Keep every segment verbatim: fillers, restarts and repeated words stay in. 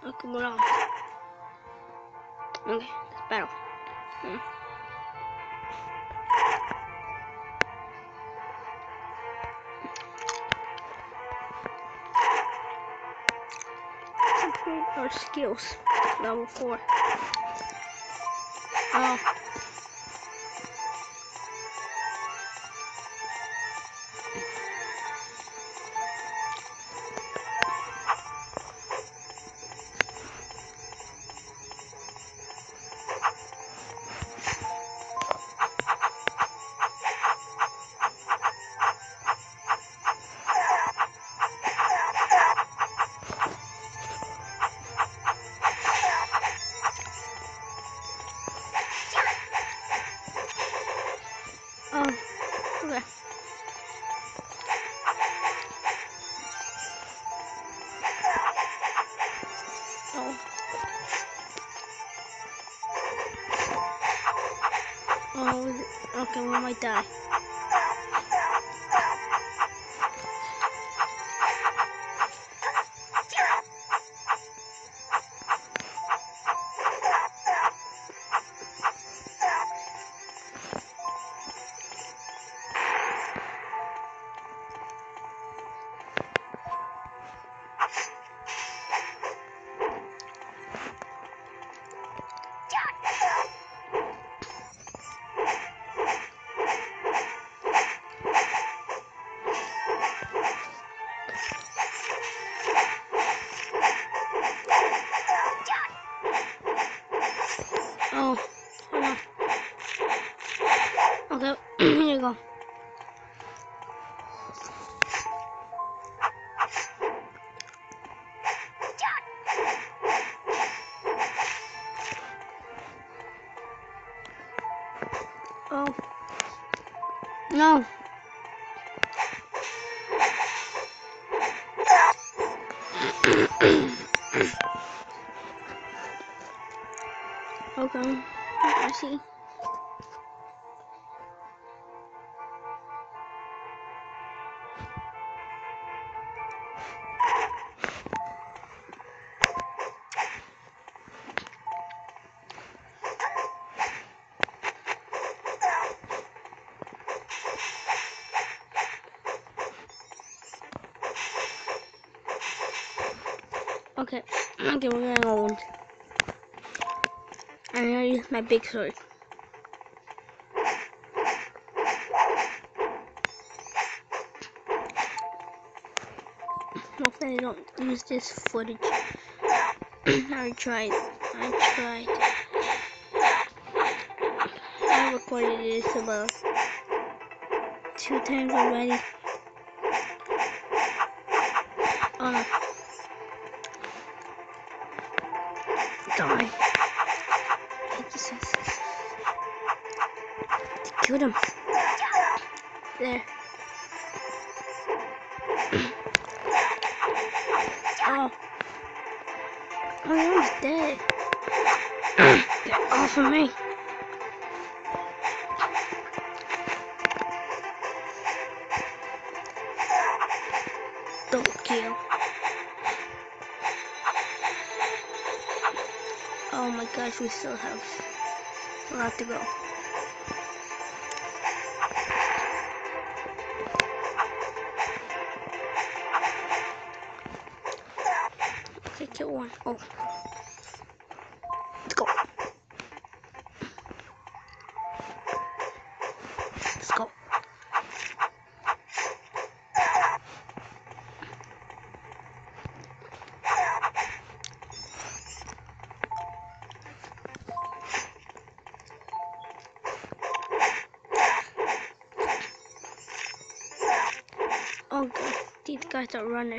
Okay, we're on. Okay, let's battle. Hmm. Upgrade our skills. Level four. Oh. Oh, okay. Oh. Oh, okay, we might die. Oh, hold on. Okay, here you go. Oh. No. Okay, I see. Okay, okay, we're getting old. I'm gonna use my big sword. Hopefully I don't use this footage. I tried. I tried. I recorded this about two times already. Oh no. Die. Killed him. There. Oh. Oh, he's dead. Get off of me. Double kill. Oh my gosh, we still have a lot to go. Okay, kill one. Oh. Let's go. Let's go. Oh god, these guys are runners.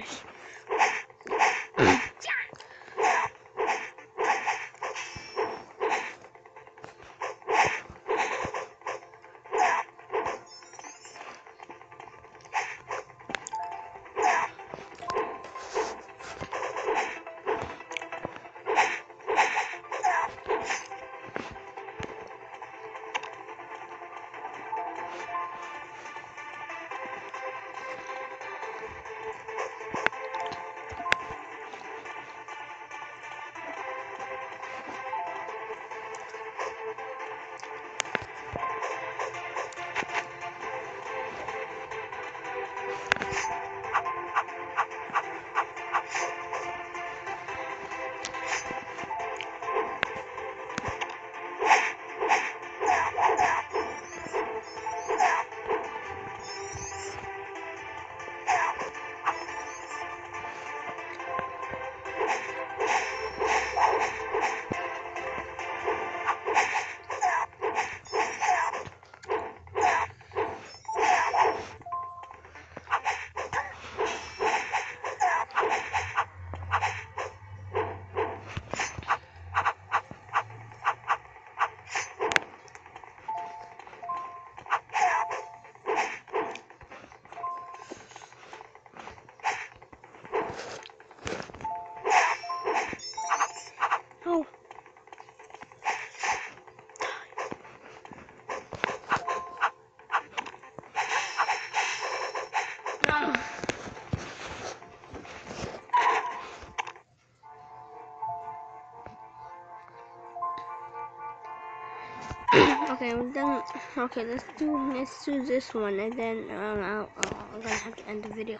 Okay, we're done. Okay, let's do let's do this one, and then um, I'll, I'll, I'm gonna have to end the video.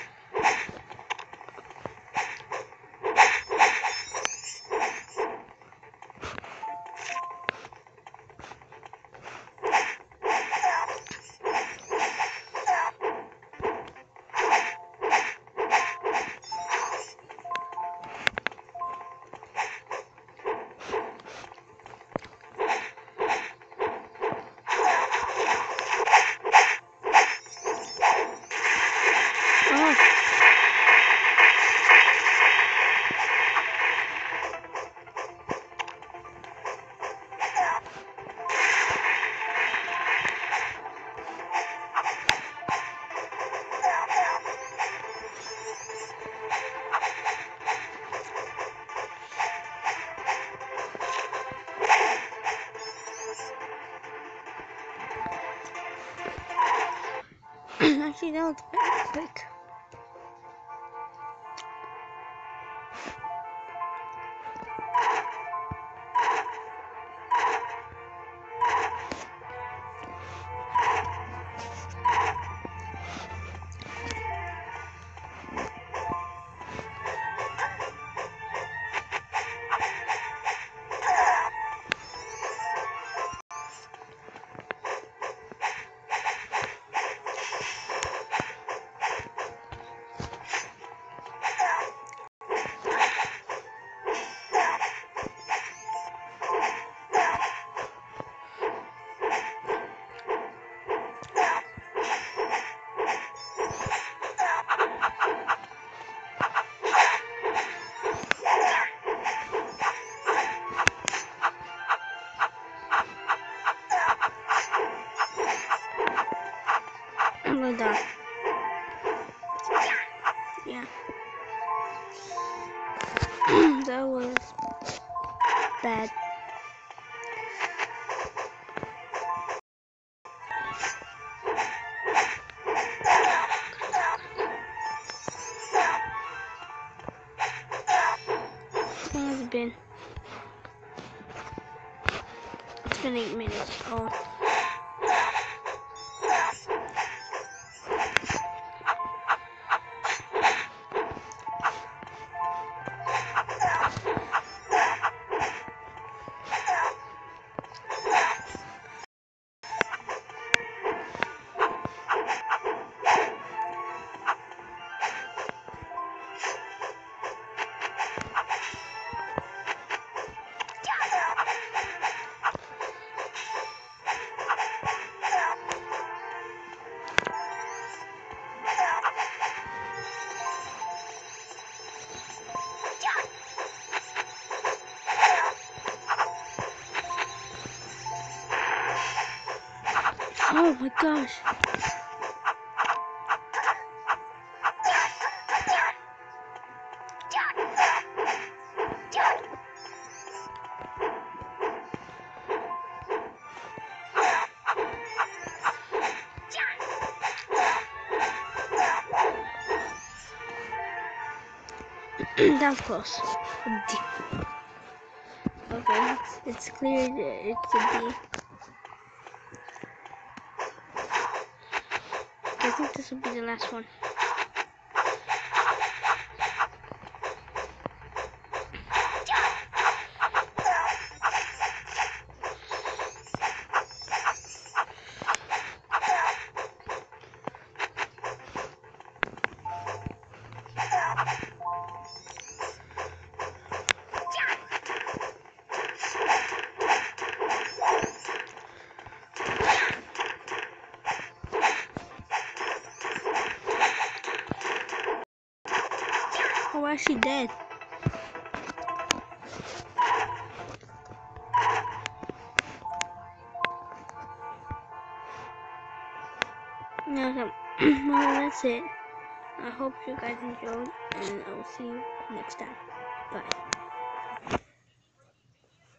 Actually, that was pretty quick. We're done. Yeah. That was bad. How long has it been? It's been eight minutes. Oh. Oh my gosh. That was close. D. Okay, it's, it's clear that it's a D. I think this will be the last one. Oh, why is she dead? Okay, well, that's it. I hope you guys enjoyed, and I will see you next time. Bye.